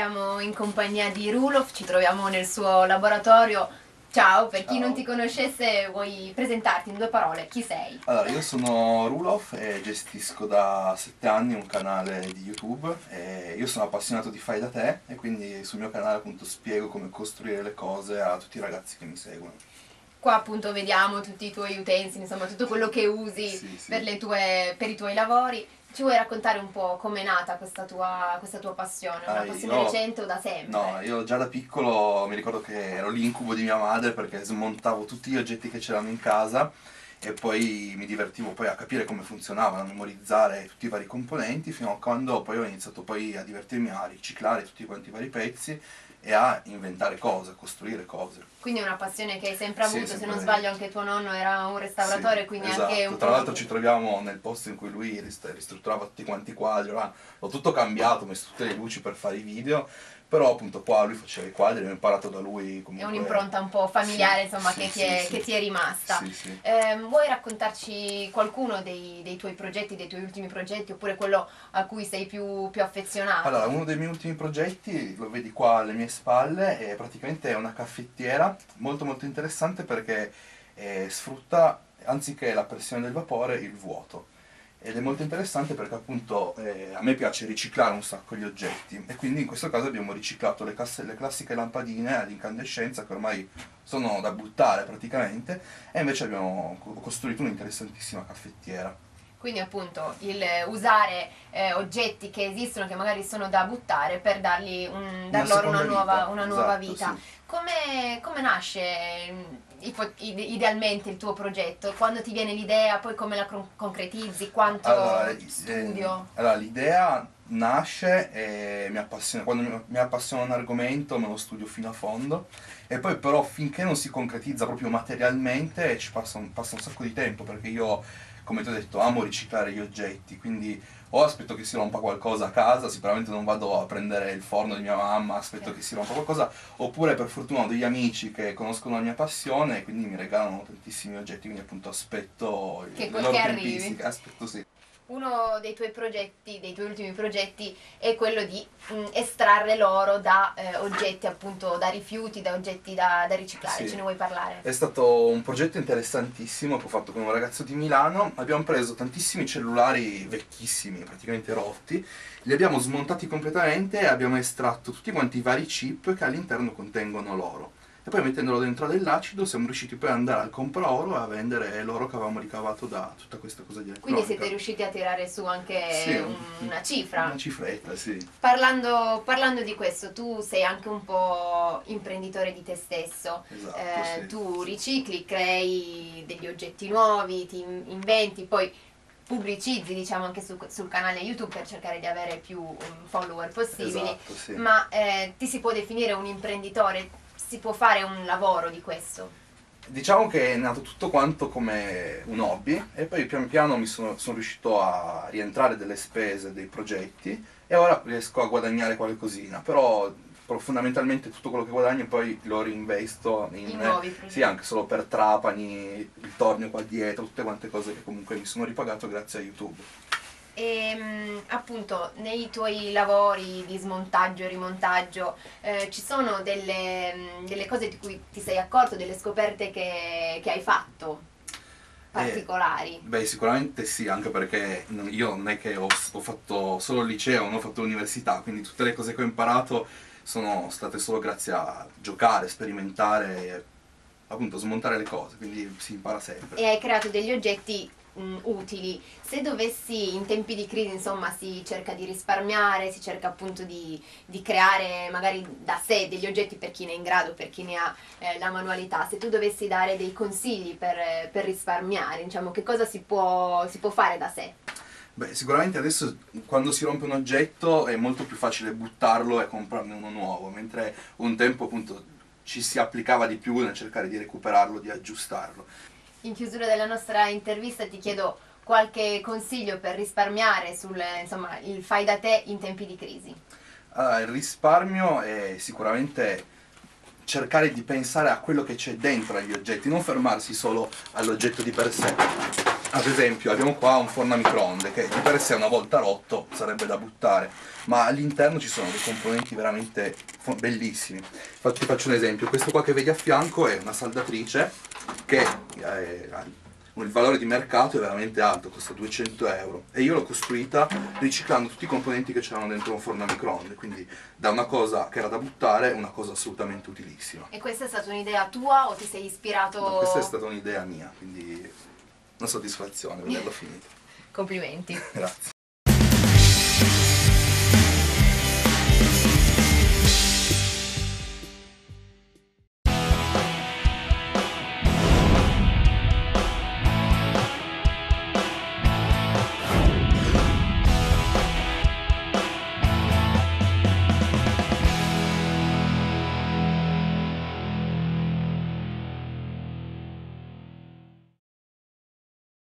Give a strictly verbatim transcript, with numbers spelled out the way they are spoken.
siamo in compagnia di Roelof, ci troviamo nel suo laboratorio. Ciao, per chi Ciao. non ti conoscesse vuoi presentarti in due parole? Chi sei? Allora, io sono Roelof e gestisco da sette anni un canale di YouTube e io sono appassionato di fai da te e quindi sul mio canale appunto spiego come costruire le cose a tutti i ragazzi che mi seguono. Qua appunto vediamo tutti i tuoi utensili, insomma tutto quello che usi Sì, sì. Per, le tue, per i tuoi lavori. Ci vuoi raccontare un po' com'è nata questa tua, questa tua passione? Una Ah, passione io- recente o da sempre? No, io già da piccolo mi ricordo che ero l'incubo di mia madre perché smontavo tutti gli oggetti che c'erano in casa e poi mi divertivo poi a capire come funzionavano, a memorizzare tutti i vari componenti fino a quando poi ho iniziato poi a divertirmi a riciclare tutti quanti i vari pezzi e a inventare cose, a costruire cose. Quindi è una passione che hai sempre Sì, avuto, se sempre non avuto. sbaglio anche tuo nonno era un restauratore, Sì, quindi esatto. anche un Tra po'... l'altro ci troviamo nel posto in cui lui rist- ristrutturava tutti quanti i quadri, ora l'ho tutto cambiato, ho messo tutte le luci per fare i video, però appunto qua lui faceva i quadri, ho imparato da lui È comunque... un'impronta un po' familiare, Sì, insomma, sì, che, sì, ti è, sì. che ti è rimasta. Sì, sì. Ehm, vuoi raccontarci qualcuno dei, dei tuoi progetti, dei tuoi ultimi progetti, oppure quello a cui sei più, più affezionato? Allora, uno dei miei ultimi progetti, lo vedi qua alle mie spalle, è praticamente una caffettiera molto molto interessante perché eh, sfrutta, anziché la pressione del vapore, il vuoto. Ed è molto interessante perché appunto eh, a me piace riciclare un sacco gli oggetti e quindi in questo caso abbiamo riciclato le, casse- le classiche lampadine ad incandescenza che ormai sono da buttare praticamente e invece abbiamo co- costruito un'interessantissima caffettiera. Quindi appunto il usare eh, oggetti che esistono, che magari sono da buttare, per dargli un, dar Una loro una seconda nuova, vita, una nuova esatto, vita. sì. Come, come nasce mm, ipo- ide- idealmente il tuo progetto? Quando ti viene l'idea, poi come la con- concretizzi? Quanto Allora, eh, studio? allora, l'idea nasce e mi appassiona, quando mi, mi appassiona un argomento me lo studio fino a fondo e poi però finché non si concretizza proprio materialmente ci passa un, passa un sacco di tempo perché io, come ti ho detto, amo riciclare gli oggetti, quindi o aspetto che si rompa qualcosa a casa, sicuramente non vado a prendere il forno di mia mamma, aspetto che si rompa qualcosa, oppure per fortuna ho degli amici che conoscono la mia passione e quindi mi regalano tantissimi oggetti, quindi appunto aspetto Che, le che loro arrivi. tempistiche, aspetto sì. Uno dei tuoi progetti, dei tuoi ultimi progetti, è quello di mh, estrarre l'oro da eh, oggetti, appunto, da rifiuti, da oggetti da, da riciclare. Sì. Ce ne vuoi parlare? È stato un progetto interessantissimo che ho fatto con un ragazzo di Milano. Abbiamo preso tantissimi cellulari vecchissimi, praticamente rotti, li abbiamo smontati completamente e abbiamo estratto tutti quanti i vari chip che all'interno contengono l'oro. E poi mettendolo dentro dell'acido siamo riusciti poi ad andare al compraoro e a vendere l'oro che avevamo ricavato da tutta questa cosa di Quindi elettronica. siete riusciti a tirare su anche Sì, un- una cifra. Una cifretta, sì. Parlando, parlando di questo, tu sei anche un po' imprenditore di te stesso. Esatto, Eh, sì. tu ricicli, crei degli oggetti nuovi, ti in- inventi, poi pubblicizzi, diciamo, anche su- sul canale YouTube per cercare di avere più um, follower possibili. Esatto, sì. Ma eh, ti si può definire un imprenditore? Si può fare un lavoro di questo? Diciamo che è nato tutto quanto come un hobby e poi pian piano mi sono, sono riuscito a rientrare delle spese dei progetti e ora riesco a guadagnare qualcosina, però, però fondamentalmente tutto quello che guadagno poi lo reinvesto in, In nuovi progetti. sì, anche solo per Trapani, il tornio qua dietro, tutte quante cose che comunque mi sono ripagato grazie a YouTube. E mh, appunto nei tuoi lavori di smontaggio e rimontaggio eh, ci sono delle, mh, delle cose di cui ti sei accorto, delle scoperte che, che hai fatto particolari? Eh, beh, sicuramente sì, anche perché non- io non è che ho, ho fatto solo il liceo, non ho fatto l'università, quindi tutte le cose che ho imparato sono state solo grazie a giocare, sperimentare e appunto smontare le cose, quindi si impara sempre. E hai creato degli oggetti mh, utili. Se dovessi, in tempi di crisi, insomma, si cerca di risparmiare, si cerca appunto di, di creare magari da sé degli oggetti per chi ne è in grado, per chi ne ha eh, la manualità. Se tu dovessi dare dei consigli per, eh, per risparmiare, diciamo, che cosa si può, si può fare da sé? Beh, sicuramente adesso quando si rompe un oggetto è molto più facile buttarlo e comprarne uno nuovo, mentre un tempo appunto ci si applicava di più nel cercare di recuperarlo, di aggiustarlo. In chiusura della nostra intervista ti chiedo qualche consiglio per risparmiare sul, insomma, il fai da te in tempi di crisi. Allora, il risparmio è sicuramente cercare di pensare a quello che c'è dentro agli oggetti, non fermarsi solo all'oggetto di per sé. Ad esempio abbiamo qua un forno a microonde che di per sé una volta rotto sarebbe da buttare, ma all'interno ci sono dei componenti veramente bellissimi. Infatti ti faccio un esempio, questo qua che vedi a fianco è una saldatrice che eh, il valore di mercato è veramente alto, costa duecento euro, e io l'ho costruita riciclando tutti i componenti che c'erano dentro un forno a microonde, quindi da una cosa che era da buttare una cosa assolutamente utilissima. E questa è stata un'idea tua o ti sei ispirato? No, questa è stata un'idea mia, quindi una soddisfazione vederlo finito. Complimenti. Grazie.